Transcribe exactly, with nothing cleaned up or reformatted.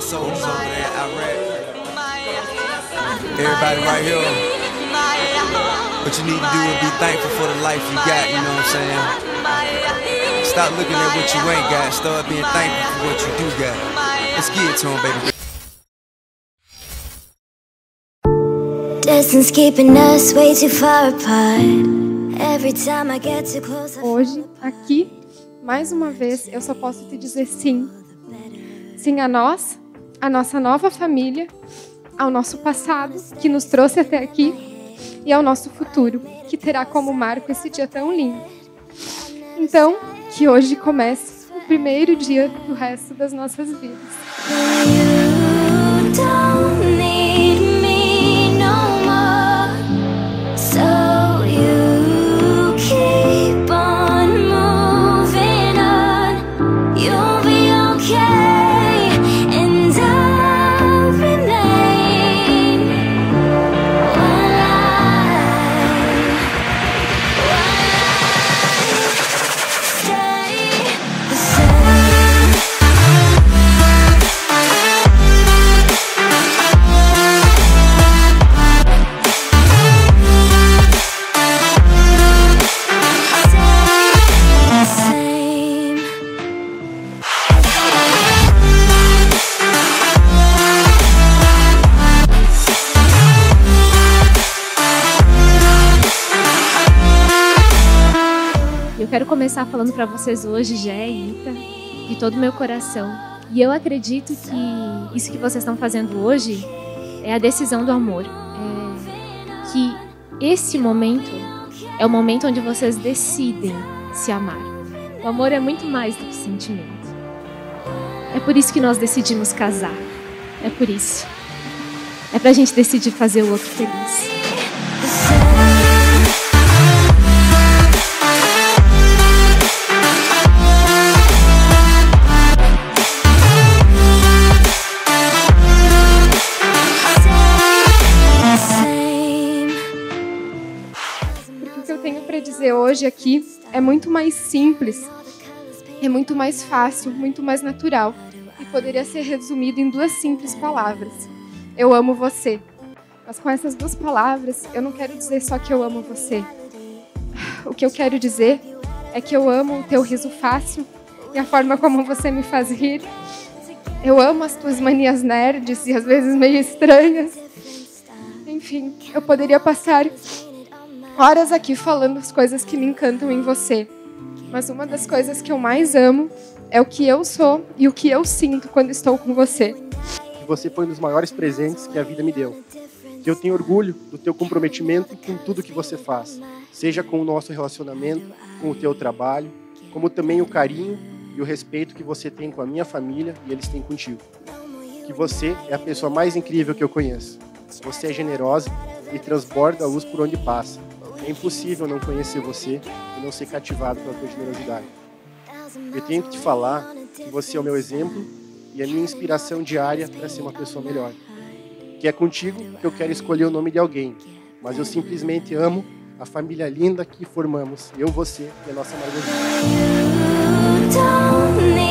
soldiers over there in Iraq. Everybody right here. What you need to do is be thankful for the life you got, you know what I'm saying? Stop looking at what you ain't got. Start being thankful for what you do got. Let's get it to him, baby. Distance keeping us way too far apart. Every time I get too close. Hoje, aqui, mais uma vez, eu só posso te dizer sim. Sim a nós, a nossa nova família, ao nosso passado, que nos trouxe até aqui, e ao nosso futuro, que terá como marco esse dia tão lindo. Então, que hoje comece o primeiro dia do resto das nossas vidas. Eu quero começar falando para vocês hoje, Gé e Ita, de todo o meu coração. E eu acredito que isso que vocês estão fazendo hoje é a decisão do amor. É que esse momento é o momento onde vocês decidem se amar. O amor é muito mais do que sentimento. É por isso que nós decidimos casar. É por isso. É pra gente decidir fazer o outro feliz. Dizer hoje aqui é muito mais simples, é muito mais fácil, muito mais natural e poderia ser resumido em duas simples palavras: eu amo você. Mas com essas duas palavras eu não quero dizer só que eu amo você. O que eu quero dizer é que eu amo o teu riso fácil e a forma como você me faz rir. Eu amo as tuas manias nerds e às vezes meio estranhas. Enfim, eu poderia passar horas aqui falando as coisas que me encantam em você. Mas uma das coisas que eu mais amo é o que eu sou e o que eu sinto quando estou com você. Que você foi um dos maiores presentes que a vida me deu. Que eu tenho orgulho do teu comprometimento com tudo que você faz. Seja com o nosso relacionamento, com o teu trabalho, como também o carinho e o respeito que você tem com a minha família e eles têm contigo. Que você é a pessoa mais incrível que eu conheço. Você é generosa e transborda a luz por onde passa. É impossível não conhecer você e não ser cativado pela tua generosidade. Eu tenho que te falar que você é o meu exemplo e a minha inspiração diária para ser uma pessoa melhor. Que é contigo que eu quero escolher o nome de alguém, mas eu simplesmente amo a família linda que formamos, eu, você e a nossa Margarida.